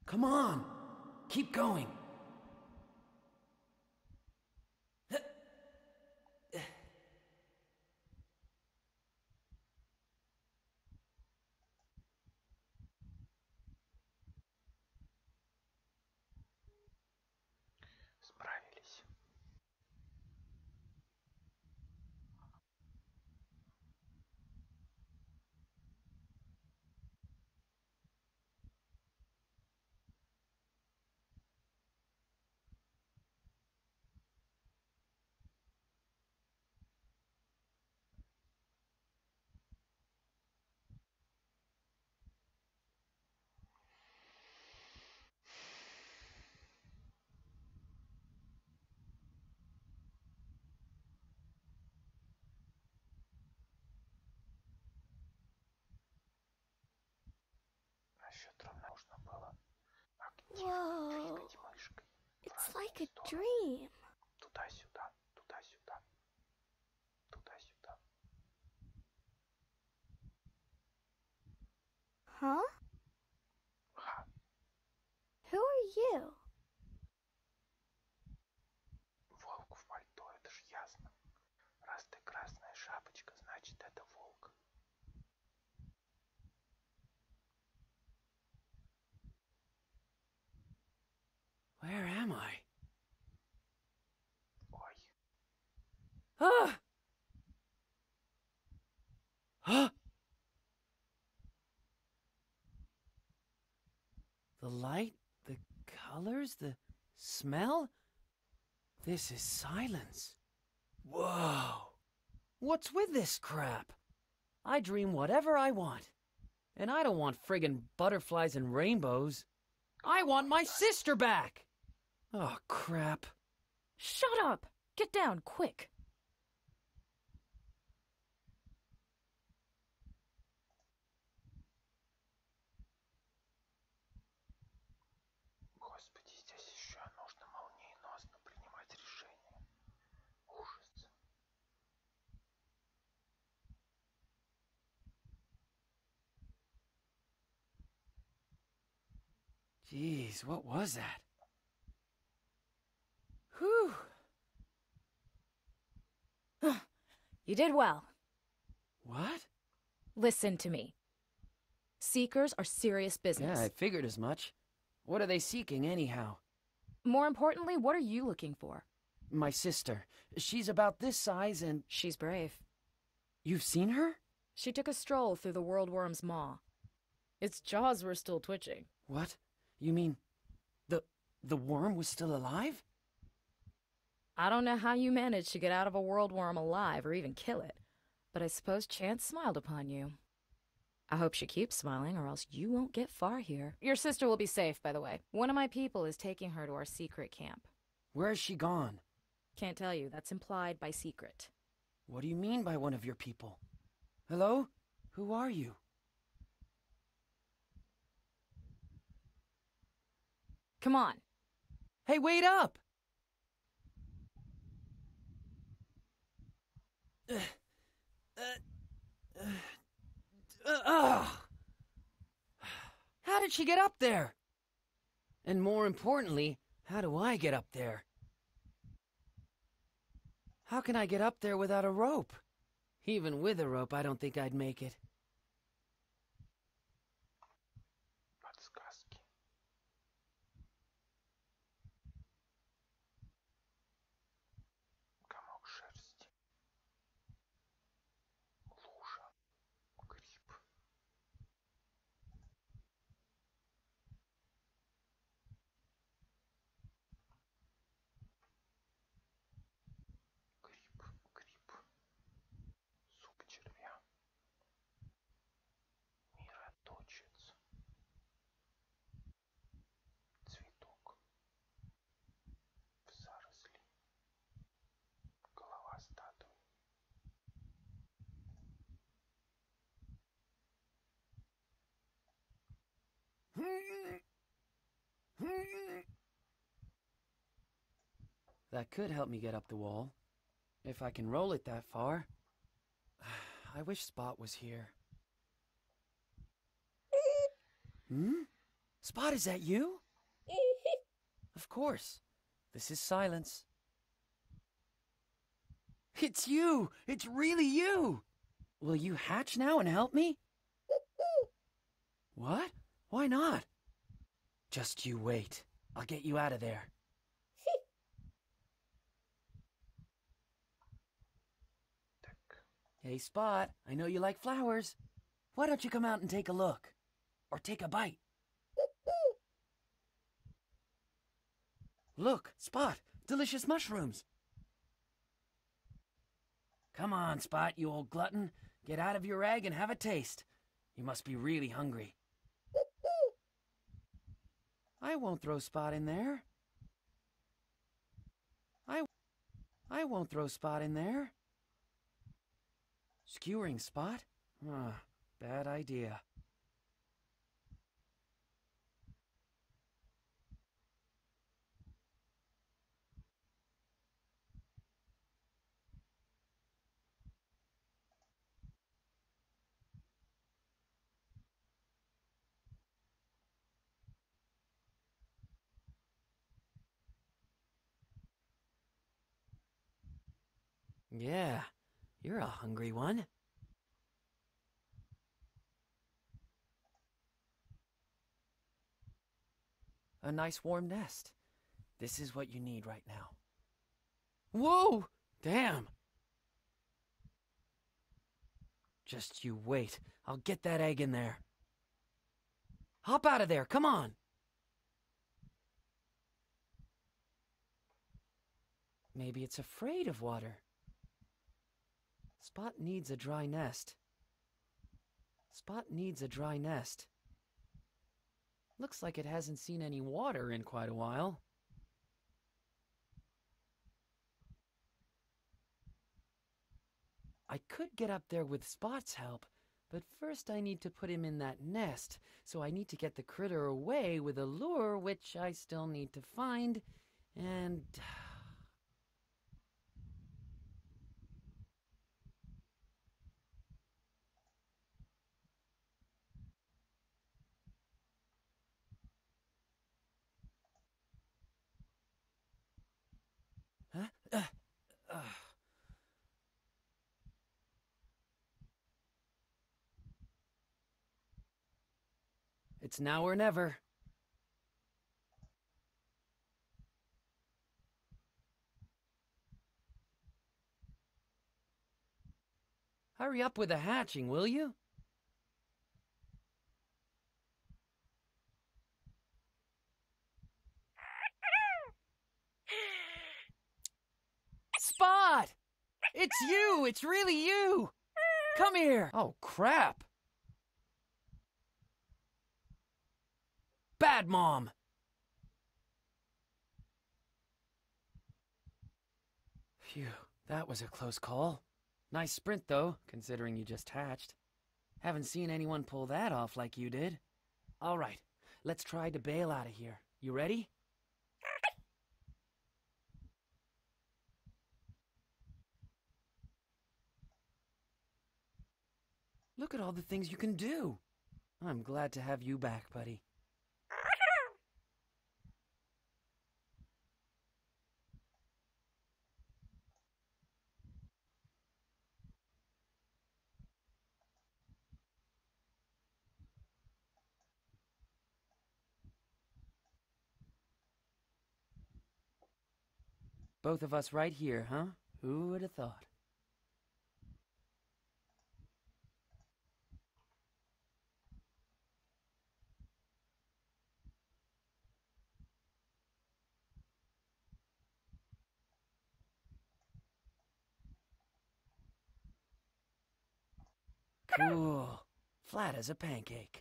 Come on! Keep going! Справились. Насчет ровно нужно было активно Whoa. двигать мышкой в It's разные like a стороны. dream. Туда-сюда, туда-сюда, туда-сюда. Huh? Ха, Who are you? волк в пальто, это ж ясно. Раз ты красная шапочка, значит это волк. Where am I? Ой, Ah! Huh? The light, the colors, the smell? This is silence. Whoa! What's with this crap? I dream whatever I want. And I don't want friggin' butterflies and rainbows. I want my sister back! Oh, crap. Shut up! Get down, quick! господи, здесь еще нужно молниеносно принимать решение. Ужас. Jeez, what was that? Whew. You did well. What? Listen to me. Seekers are serious business. Yeah, I figured as much. What are they seeking, anyhow? More importantly, what are you looking for? My sister. She's about this size and... She's brave. You've seen her? She took a stroll through the worldworm's maw. Its jaws were still twitching. What? You mean... The worm was still alive? I don't know how you managed to get out of a worldworm alive or even kill it, but I suppose chance smiled upon you. I hope she keeps smiling, or else you won't get far here. Your sister will be safe, by the way. One of my people is taking her to our secret camp. Where has she gone? Can't tell you. That's implied by secret. What do you mean by one of your people? Hello? Who are you? Come on. Hey, wait up! How did she get up there? And more importantly, how do I get up there? How can I get up there without a rope? Even with a rope, I don't think I'd make it. Подсказки. Комок шерсти. Лужа. Гриб. Гриб, гриб. Зуб червя. Мироточец. Цветок. В заросли. Голова статуи. That could help me get up the wall. If I can roll it that far. I wish Spot was here. Hmm? Spot, is that you? Of course. This is Silence. It's you! It's really you! Will you hatch now and help me? What? Why not? Just you wait. I'll get you out of there. Так. Hey, Spot, I know you like flowers. Why don't you come out and take a look? Or take a bite? Look, Spot, delicious mushrooms. Come on, Spot, you old glutton. Get out of your egg and have a taste. You must be really hungry. I won't throw Spot in there. I won't throw Spot in there. Skewering Spot? Bad idea. Yeah, you're a hungry one. A nice warm nest. This is what you need right now. Whoa! Damn! Just you wait. I'll get that egg in there. Hop out of there, come on! Maybe it's afraid of water. Spot needs a dry nest. Spot needs a dry nest. Looks like it hasn't seen any water in quite a while. I could get up there with Spot's help, but first I need to put him in that nest, so I need to get the critter away with a lure which I still need to find, and... Huh? It's now or never. Hurry up with the hatching, will you? Spot! It's you! It's really you! Come here! Oh, crap! Bad Mom! Phew, that was a close call. Nice sprint, though, considering you just hatched. Haven't seen anyone pull that off like you did. All right, let's try to bail out of here. You ready? Look at all the things you can do. I'm glad to have you back, buddy. Both of us right here, huh? Who would have thought? Cool. Flat as a pancake.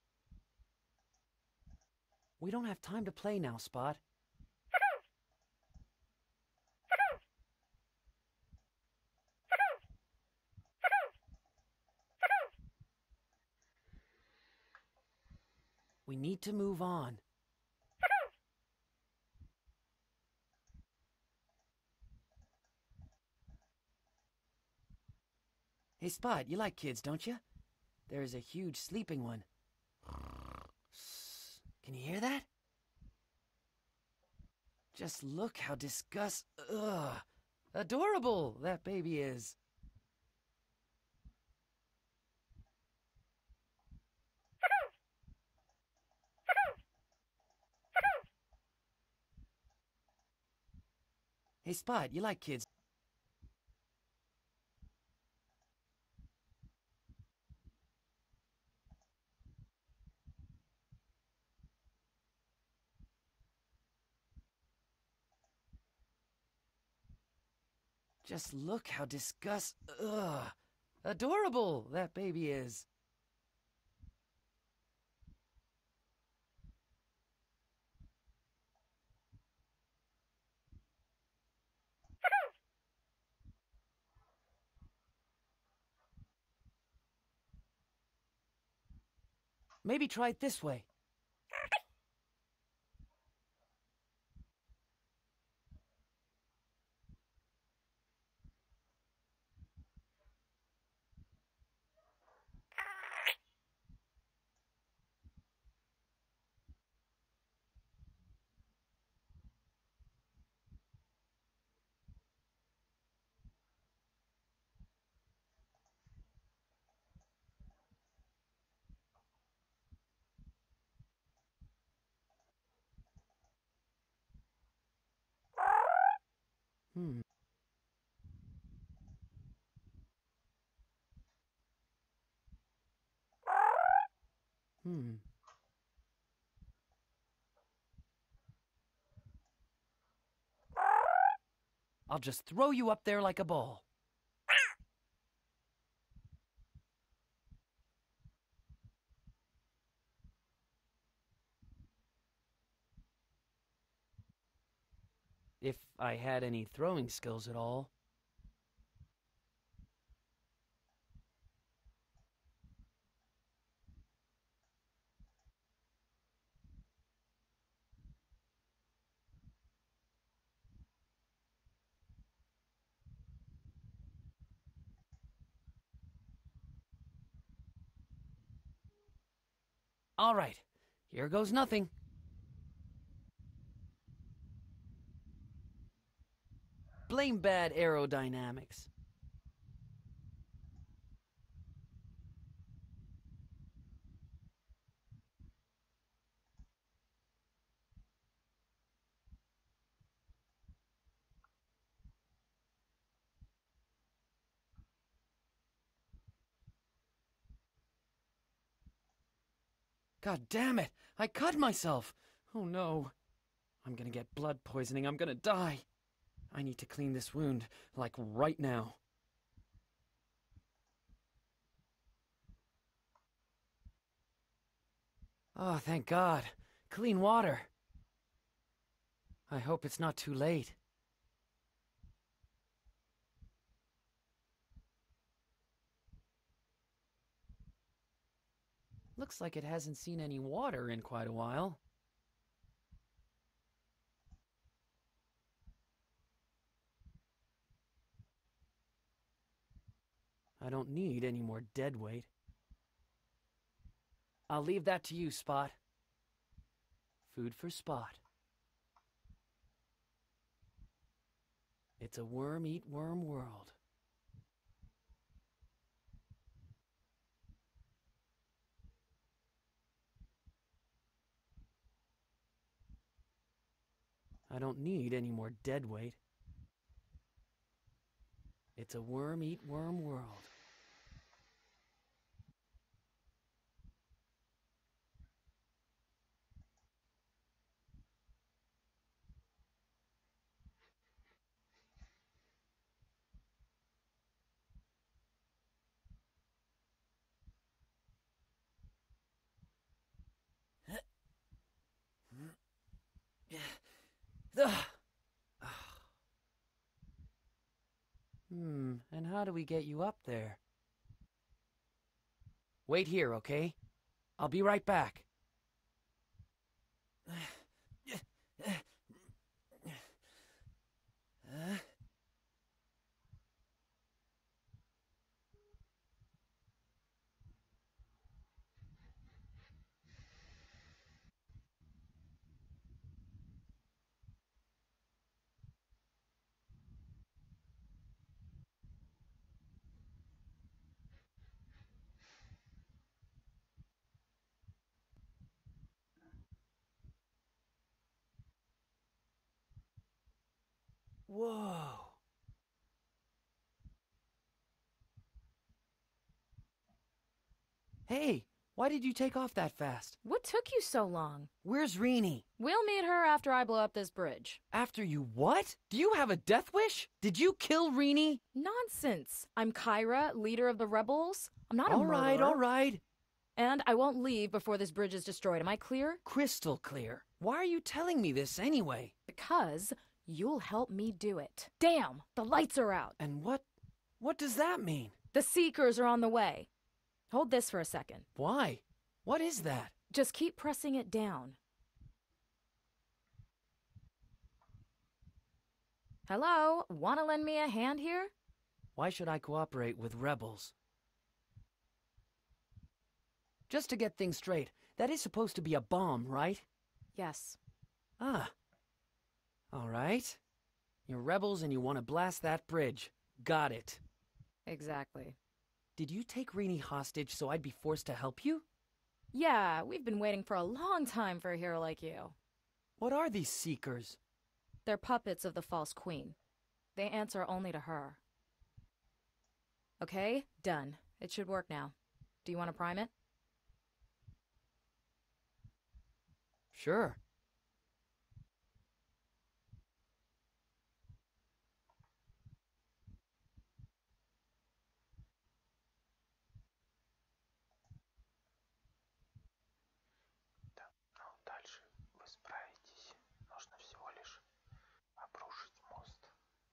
We don't have time to play now, Spot. We need to move on. Hey, Spot, you like kids, don't you? There's a huge sleeping one. Can you hear that? Just look how adorable that baby is. Hey, Spot, you like kids. Just look how adorable that baby is. Maybe try it this way. Hmm. Hmm. I'll just throw you up there like a ball. If I had any throwing skills at all. All right, here goes nothing. Blame bad aerodynamics. God damn it! I cut myself! Oh no. I'm gonna get blood poisoning. I'm gonna die. I need to clean this wound, like right now. Oh, thank God. Clean water. I hope it's not too late. Looks like it hasn't seen any water in quite a while. I don't need any more dead weight. I'll leave that to you, Spot. Food for Spot. It's a worm-eat-worm world. I don't need any more dead weight. It's a worm-eat-worm world. And how do we get you up there? Wait here, okay? I'll be right back. Whoa. Hey, why did you take off that fast? What took you so long? Where's Rini? We'll meet her after I blow up this bridge. After you what? Do you have a death wish? Did you kill Rini? Nonsense. I'm Kyra, leader of the rebels. I'm not a All right, murderer. all right. And I won't leave before this bridge is destroyed. Am I clear? Crystal clear. Why are you telling me this anyway? Because you'll help me do it. Damn, the lights are out. And what does that mean? The Seekers are on the way. Hold this for a second. Why? What is that? Just keep pressing it down. Hello? Want to lend me a hand here? Why should I cooperate with rebels? Just to get things straight, that is supposed to be a bomb, right? Yes. Ah. All right. You're rebels and you want to blast that bridge. Got it. Exactly. Did you take Rini hostage so I'd be forced to help you? Yeah, we've been waiting for a long time for a hero like you. What are these Seekers? They're puppets of the false queen. They answer only to her. Okay, done. It should work now. Do you want to prime it? Sure. Да, ну дальше вы справитесь. Нужно всего лишь обрушить мост.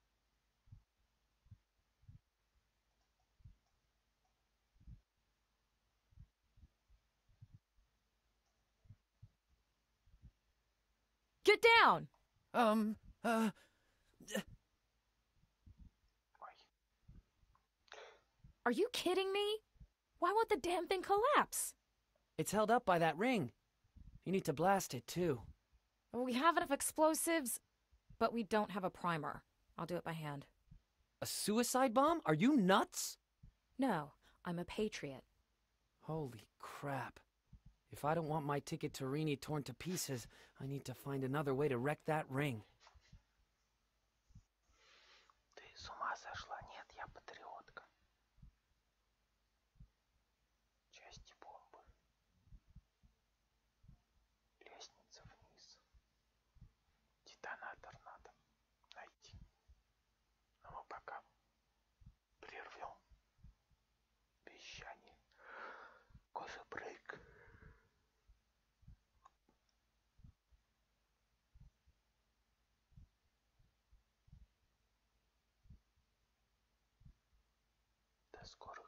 Get down! Ой. Are you kidding me? Why won't the damn thing collapse? It's held up by that ring. You need to blast it, too. We have enough explosives, but we don't have a primer. I'll do it by hand. A suicide bomb? Are you nuts? No, I'm a patriot. Holy crap. If I don't want my ticket to Rini torn to pieces, I need to find another way to wreck that ring. Ты с ума сошла? Нет, я патриотка. Части бомбы. Лестница вниз. Детонатор надо найти. Но мы пока прервем вещание. Кофе-брейк. До скорых